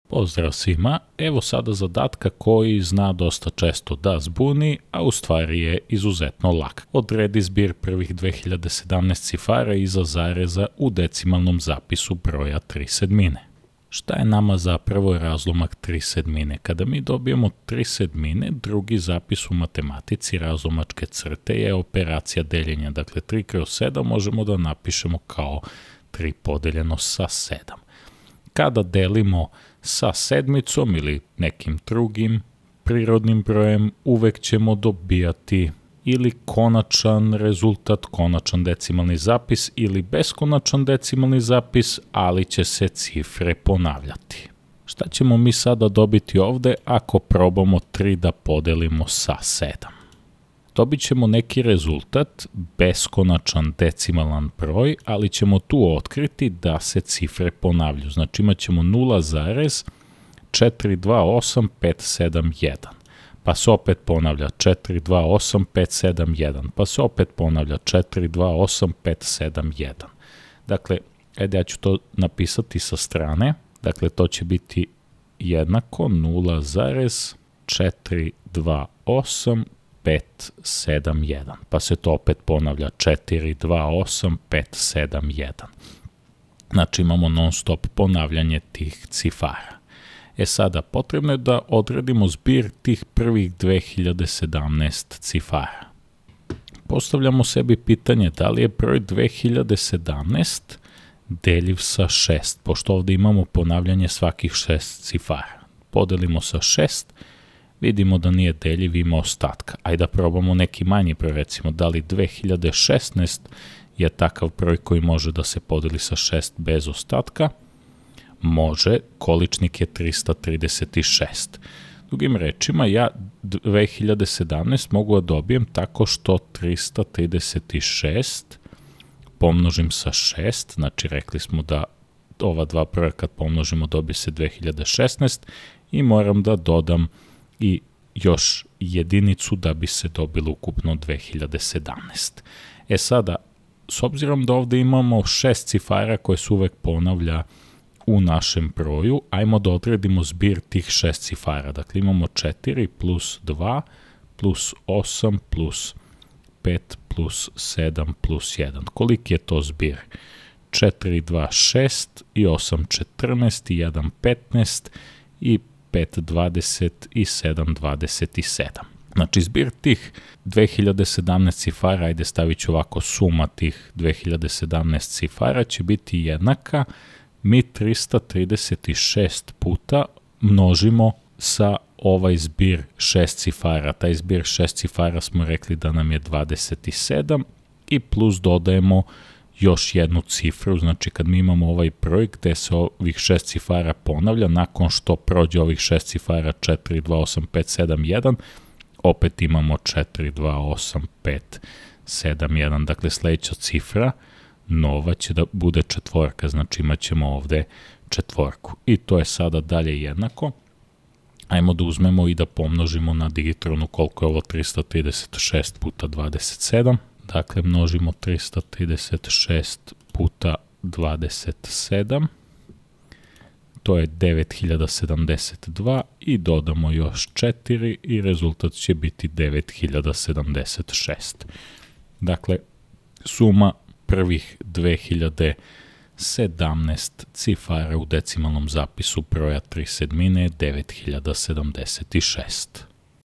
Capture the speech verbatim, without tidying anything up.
Pozdrav svima, evo sada zadatka koji zna dosta često da zbuni, a u stvari je izuzetno lak. Odredi zbir prvih dve hiljade sedamnaest cifara iza zareza u decimalnom zapisu broja tri sedmine. Šta je nama zapravo razlomak tri sedmine? Kada mi dobijemo tri sedmine, drugi zapis u matematici razlomačke crte je operacija deljenja. Dakle, tri kroz sedam možemo da napišemo kao tri podeljeno sa sedam. Kada delimo sa sedmicom ili nekim drugim prirodnim brojem, uvek ćemo dobijati ili konačan rezultat, konačan decimalni zapis ili beskonačan decimalni zapis, ali će se cifre ponavljati. Šta ćemo mi sada dobiti ovde ako probamo tri da podelimo sa sedam? Dobit ćemo neki rezultat, beskonačan decimalan broj, ali ćemo tu otkriti da se cifre ponavljaju. Znači imat ćemo nula zarez četiri dva osam pet sedam jedan, pa se opet ponavlja četiri dva osam pet sedam jedan, pa se opet ponavlja četiri dva osam pet sedam jedan. Dakle, ajde ja ću to napisati sa strane, dakle to će biti jednako nula zarez četiri dva osam pet sedam jedan, pa se to opet ponavlja četiri dva osam pet sedam jedan. Znači imamo non stop ponavljanje tih cifara. E sada, potrebno je da odredimo zbir tih prvih dve hiljade sedamnaest cifara. Postavljamo sebi pitanje da li je broj dve hiljade sedamnaest deljiv sa šest, pošto ovde imamo ponavljanje svakih šest cifara. Podelimo sa šest, vidimo da nije deljiv, ima ostatka. Ajde da probamo neki manji broj, recimo da li dve hiljade šesnaest je takav broj koji može da se podeli sa šest bez ostatka. Može, količnik je trista trideset šest. Drugim rečima, ja dve hiljade sedamnaest mogu da dobijem tako što trista trideset šest pomnožim sa šest, znači rekli smo da ova dva broja kad pomnožimo dobije se dve hiljade šesnaest i moram da dodam i još jedinicu da bi se dobilo ukupno dve hiljade sedamnaest. E sada, s obzirom da ovde imamo šest cifara koje se uvek ponavlja u našem broju, ajmo da odredimo zbir tih šest cifara. Dakle, imamo četiri plus dva plus osam plus pet plus sedam plus jedan. Koliki je to zbir? četiri, dva, šest i osam, četrnaest i jedan, petnaest i pet, dvadeset i sedam, dvadeset sedam. Znači, zbir tih dve hiljade sedamnaest cifara, ajde stavit ću ovako, suma tih dve hiljade sedamnaest cifara će biti jednaka, mi trista trideset šest puta množimo sa ovaj zbir šest cifara. Taj zbir šest cifara smo rekli da nam je dvadeset sedam i plus dodajemo još jednu cifru, znači kad mi imamo ovaj broj gde se ovih šest cifara ponavlja, nakon što prođe ovih šest cifara četiri dva osam pet sedam jedan, opet imamo četiri dva osam pet sedam jedan, dakle sledeća cifra nova će da bude četvorka, znači imat ćemo ovde četvorku i to je sada dalje jednako. Ajmo da uzmemo i da pomnožimo na digitronu koliko je ovo trista trideset šest puta dvadeset sedam. Dakle, množimo trista trideset šest puta dvadeset sedam, to je devet hiljada sedamdeset dva i dodamo još četiri i rezultat će biti devet hiljada sedamdeset šest. Dakle, suma prvih dve hiljade sedamnaest cifara u decimalnom zapisu broja tri sedmine je devet hiljada sedamdeset šest.